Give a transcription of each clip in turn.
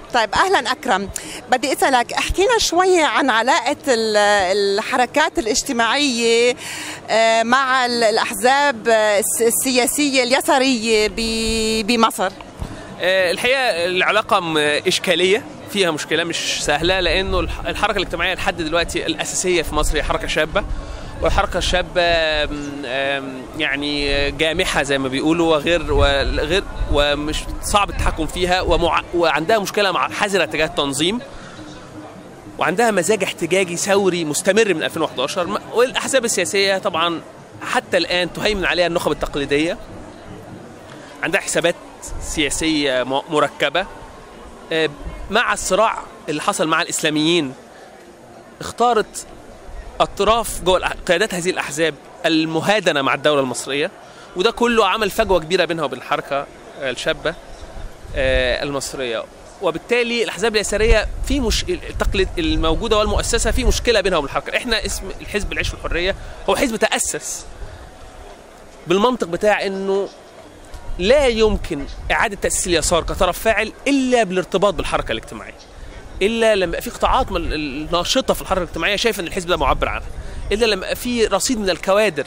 طيب أهلا أكرم، بدي أسألك احكي لنا شوية عن علاقة الحركات الاجتماعية مع الأحزاب السياسية اليسارية بمصر. الحقيقة العلاقة إشكالية، فيها مشكلة مش سهلة، لأنه الحركة الاجتماعية لحد دلوقتي الأساسية في مصر هي حركة شابة، والحركة الشابة يعني جامحة زي ما بيقولوا، وغير ومش صعب التحكم فيها، وعندها مشكلة مع حذرة تجاه التنظيم، وعندها مزاج احتجاجي ثوري مستمر من 2011. والأحزاب السياسية طبعا حتى الآن تهيمن عليها النخب التقليدية، عندها حسابات سياسية مركبة. مع الصراع اللي حصل مع الإسلاميين اختارت أطراف جوه قيادات هذه الأحزاب المهادنة مع الدولة المصرية، وده كله عمل فجوة كبيرة بينها وبين الحركة الشابة المصرية. وبالتالي الأحزاب اليسارية في التقليد الموجودة والمؤسسة في مشكلة بينها وبين الحركة. احنا اسم الحزب العيش والحرية هو حزب تأسس بالمنطق بتاع انه لا يمكن إعادة تأسيس اليسار كطرف فاعل إلا بالارتباط بالحركة الاجتماعية، إلا لما في قطاعات ناشطة في الحركة الاجتماعية شايفة أن الحزب ده معبر عنها، إلا لما في رصيد من الكوادر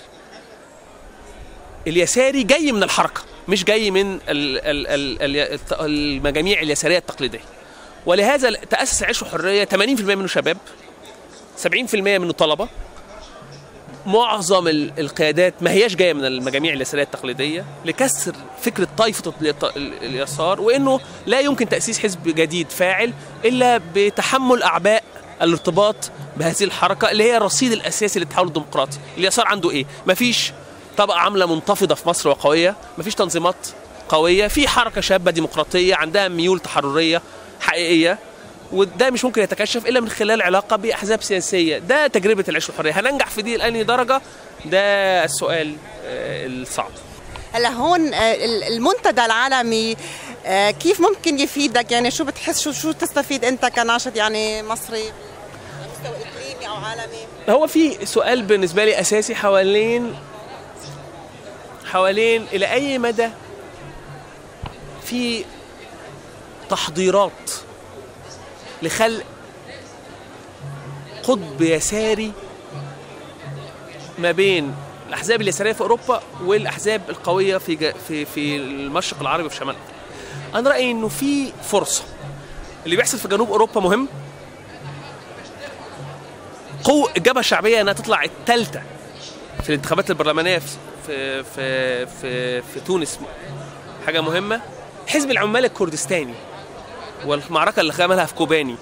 اليساري جاي من الحركة، مش جاي من المجاميع اليسارية التقليدية. ولهذا تأسس عيش وحرية 80% منه شباب، 70% منه طلبة. معظم القيادات ما هياش جايه من المجاميع اليساريه التقليديه، لكسر فكره طائفه اليسار، وانه لا يمكن تاسيس حزب جديد فاعل الا بتحمل اعباء الارتباط بهذه الحركه اللي هي الرصيد الاساسي للتحول الديمقراطي. اليسار عنده ايه؟ مفيش طبقه عامله منتفضه في مصر وقويه، مفيش تنظيمات قويه، في حركه شابه ديمقراطيه عندها ميول تحرريه حقيقيه، وده مش ممكن يتكشف الا من خلال علاقه باحزاب سياسيه. ده تجربه العيش والحريه، هننجح في دي لأي درجه؟ ده السؤال الصعب. هلا هون المنتدى العالمي كيف ممكن يفيدك؟ يعني شو بتحس، شو تستفيد انت كناشط يعني مصري على مستوى اقليمي او عالمي؟ هو في سؤال بالنسبه لي اساسي حوالين الى اي مدى في تحضيرات لخلق قطب يساري ما بين الاحزاب اليساريه في اوروبا والاحزاب القويه في المشرق العربي وفي شمال افريقيا. انا رايي انه في فرصه. اللي بيحصل في جنوب اوروبا مهم. الجبهه الشعبيه انها تطلع الثالثه في الانتخابات البرلمانيه في في في في تونس حاجه مهمه. حزب العمال الكردستاني والمعركة اللي عملها في كوباني،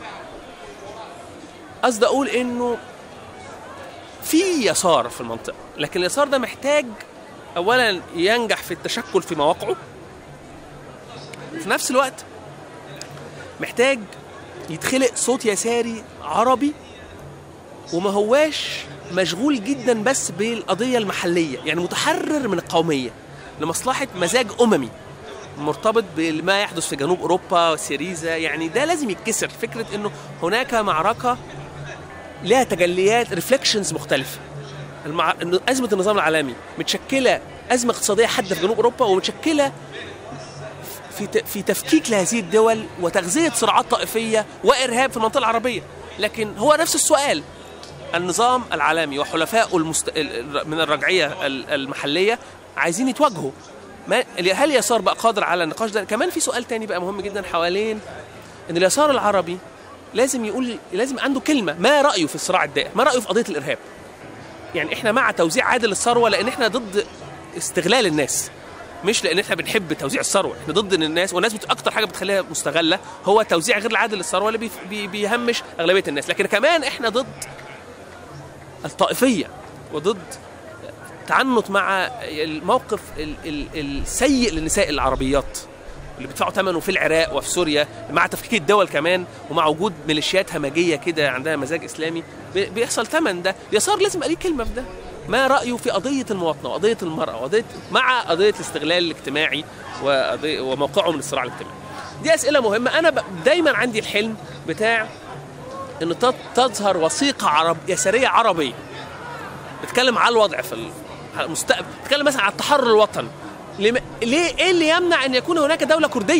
قصدي أقول إنه في يسار في المنطقة، لكن اليسار ده محتاج أولاً ينجح في التشكل في مواقعه، في نفس الوقت محتاج يتخلق صوت يساري عربي وما هواش مشغول جداً بس بالقضية المحلية، يعني متحرر من القومية لمصلحة مزاج أممي مرتبط بما يحدث في جنوب اوروبا وسيريزا. يعني ده لازم يتكسر، فكره انه هناك معركه لها تجليات ريفلكشنز مختلفه. انه ازمه النظام العالمي متشكله ازمه اقتصاديه حاده في جنوب اوروبا، ومتشكله في تفكيك لهذه الدول وتغذيه صراعات طائفيه وارهاب في المنطقه العربيه. لكن هو نفس السؤال، النظام العالمي وحلفائه من الرجعيه المحليه عايزين يتواجهوا. هل اليسار بقى قادر على النقاش ده؟ كمان في سؤال تاني بقى مهم جدا حوالين ان اليسار العربي لازم عنده كلمه، ما رايه في الصراع الدائر، ما رايه في قضيه الارهاب. يعني احنا مع توزيع عادل الثروه لان احنا ضد استغلال الناس، مش لان احنا بنحب توزيع الثروه، احنا ضد ان الناس، والناس اكتر حاجه بتخليها مستغله هو توزيع غير العادل للثروه اللي بيهمش اغلبيه الناس. لكن كمان احنا ضد الطائفيه وضد تعنت مع الموقف السيء للنساء العربيات اللي بيدفعوا ثمنه في العراق وفي سوريا، مع تفكيك الدول كمان، ومع وجود ميليشيات همجيه كده عندها مزاج اسلامي بيحصل ثمن. ده اليسار لازم يبقى ليه كلمه في ده، ما رايه في قضيه المواطنه وقضيه المراه مع قضيه الاستغلال الاجتماعي وموقعه من الصراع الاجتماعي. دي اسئله مهمه. انا دايما عندي الحلم بتاع ان تظهر وثيقه يساريه عربيه بتتكلم على الوضع في المستقبل، بتتكلم مثلا على التحرر الوطني. ليه؟ ايه اللي يمنع ان يكون هناك دوله كرديه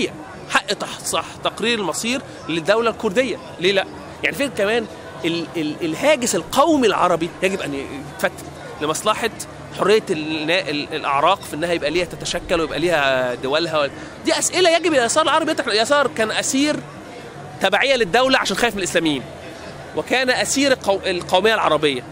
حق تقرير المصير للدوله الكرديه، ليه لا؟ يعني فكره كمان الهاجس القومي العربي يجب ان يتفتت لمصلحه حريه الاعراق في انها يبقى ليها تتشكل ويبقى ليها دولها. دي اسئله يجب اليسار العربي يطرح. اليسار كان اسير تبعيه للدوله عشان خايف من الاسلاميين، وكان اسير القوميه العربيه،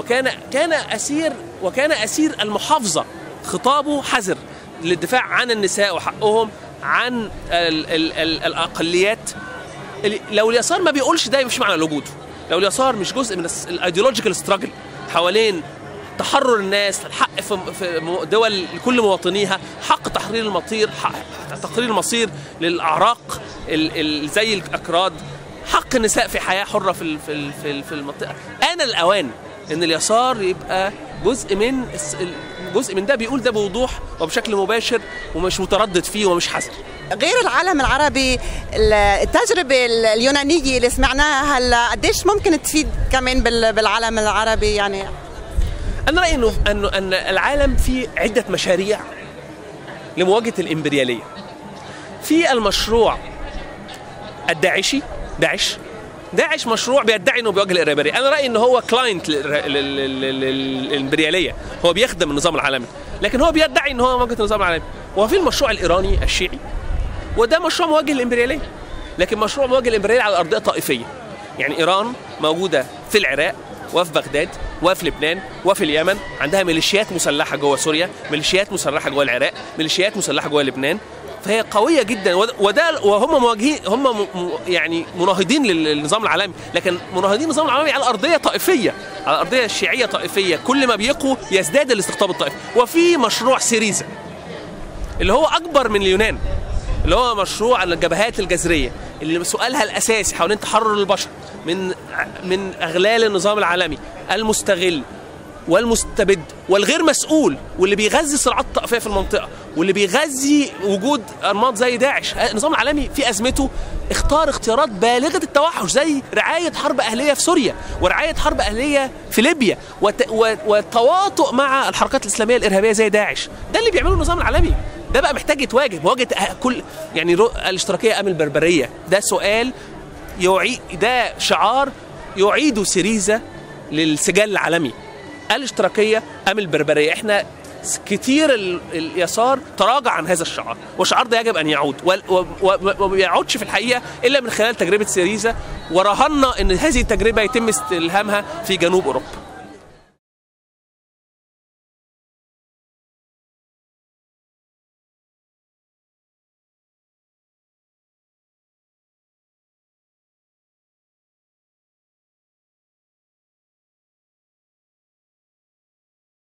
وكان اسير المحافظه. خطابه حذر للدفاع عن النساء وحقهم، عن الاقليات. لو اليسار ما بيقولش ده مش معنى وجوده. لو اليسار مش جزء من الايديولوجيكال ستراجل حوالين تحرر الناس، الحق في دول لكل مواطنيها، حق تحرير تقرير المصير للاعراق زي الاكراد، حق النساء في حياه حره في المنطقه. آن الأوان ان اليسار يبقى جزء من ده، بيقول ده بوضوح وبشكل مباشر ومش متردد فيه ومش حذر. غير العالم العربي، التجربة اليونانية اللي سمعناها هلا قديش ممكن تفيد كمان بالعالم العربي؟ يعني أنا رأيي أن العالم فيه عدة مشاريع لمواجهة الإمبريالية. في المشروع الداعشي، داعش مشروع بيدعي انه بيواجه الارهابيه. انا رايي ان هو كلاينت للامبرياليه، هو بيخدم النظام العالمي، لكن هو بيدعي ان هو مواجهه النظام العالمي. وفي المشروع الايراني الشيعي، وده مشروع مواجه للامبرياليه، لكن مشروع مواجه للامبرياليه على ارضيه طائفيه. يعني ايران موجوده في العراق وفي بغداد وفي لبنان وفي اليمن، عندها ميليشيات مسلحه جوه سوريا، ميليشيات مسلحه جوه العراق، ميليشيات مسلحه جوه لبنان، فهي قويه جدا. وهم مواجهين، هم يعني مناهضين للنظام العالمي، لكن مناهضين النظام العالمي على ارضيه طائفيه، على ارضيه شيعيه طائفيه. كل ما بيقوا يزداد الاستقطاب الطائفي. وفي مشروع سيريزا اللي هو اكبر من اليونان، اللي هو مشروع الجبهات الجذريه، اللي سؤالها الاساسي حوالين تحرر البشر من اغلال النظام العالمي المستغل والمستبد والغير مسؤول، واللي بيغذي صراعات الطائفيه في المنطقه، واللي بيغذي وجود انماط زي داعش. النظام العالمي في ازمته اختار اختيارات بالغه التوحش، زي رعايه حرب اهليه في سوريا، ورعايه حرب اهليه في ليبيا، والتواطؤ مع الحركات الاسلاميه الارهابيه زي داعش. ده اللي بيعمله النظام العالمي. ده بقى محتاج يتواجه مواجهه كل، يعني الاشتراكيه ام البربريه. ده سؤال ده شعار يعيد سيريزا للسجال العالمي. الاشتراكيه ام البربريه. احنا كتير اليسار تراجع عن هذا الشعار، والشعار ده يجب ان يعود، وما بيعودش في الحقيقه الا من خلال تجربه سيريزا، ورهنا ان هذه التجربه يتم استلهامها في جنوب اوروبا.